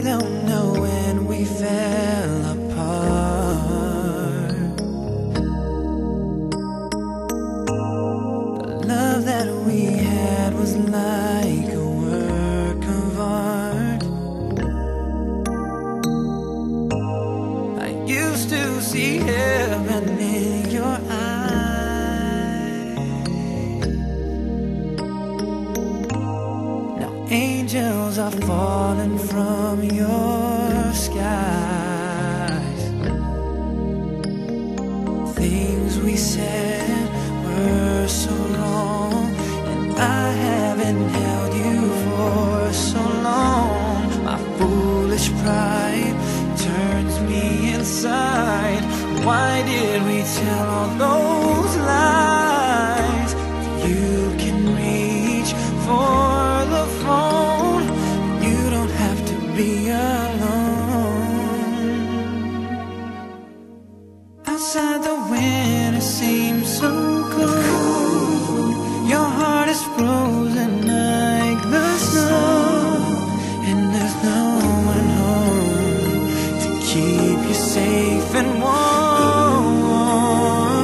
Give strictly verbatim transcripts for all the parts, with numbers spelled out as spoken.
don't know when we fell apart. The love that we had was like a work of art. I used to see heaven in your eyes. Now angels are falling from your skies. Things we said were so wrong, and I haven't held you for so long. My foolish pride turns me inside. Why did we tell all those lies? You can reach for the phone, you don't have to be alone. Outside the winter seems so cold. Your heart is frozen like the snow, and there's no one home to keep you safe and warm.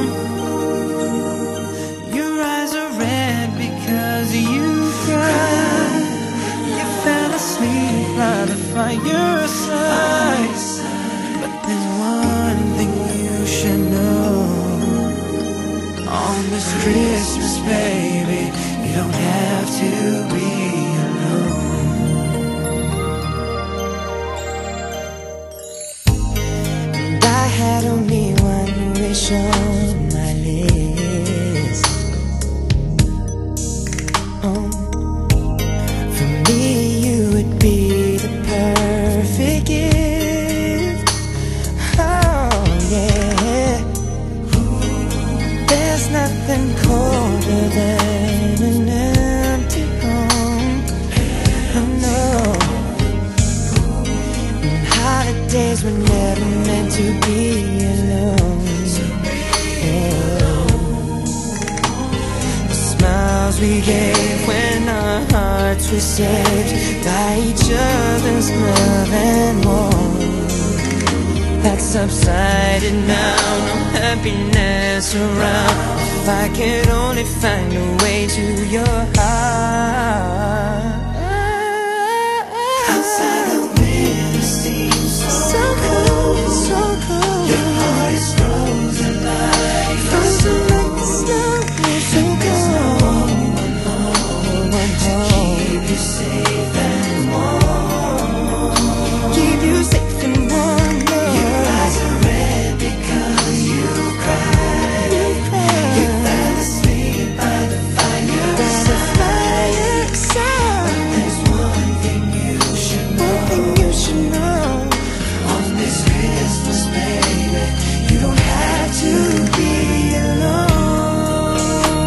Your eyes are red because you cried. You fell asleep by the fireside. But there's one thing you should know. On this Christmas, baby, you don't have to be alone. And I had only one wish on my list. Oh, for me you would be the perfect gift. Oh yeah, there's nothing colder than an empty home. Oh no, and holidays were never meant to be alone. Oh, the smiles we gave when our hearts were saved by each other's love and warmth, that's subsided now. No happiness around. If I could only find a way to your heart. Outside the winter seems so, so cold, so cold. Your heart is frozen like frozen like the snow. So there's no one home to keep you safe and warm. Keep you safe and warm. Your eyes are red because you cried. You cried. You fell asleep by the fireside. But there's one thing you should know. One thing you should know. On this Christmas, baby, you don't have to be alone.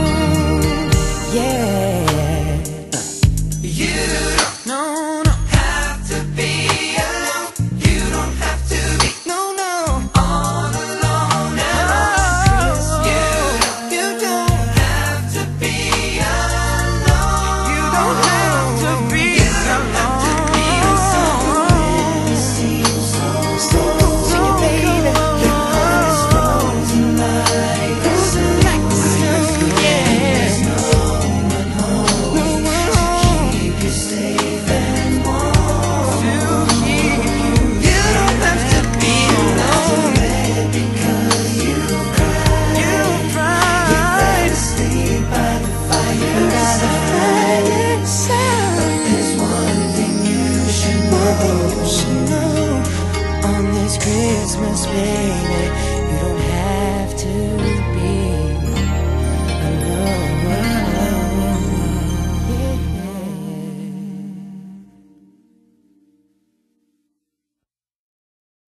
Yeah. You don't no, no. have to be alone. You don't have to be no, no. all alone at all. You don't, you don't have to be alone. You don't have to be alone. It seems so, so cold, baby. Your heart is frozen like frozen like the snow. Yeah. There's no one home to keep you safe and warm. To keep you, you don't have to be alone. Because you cried, you cried. You fell asleep by the fireside. But there's one thing you should know. On this Christmas, baby, you don't have to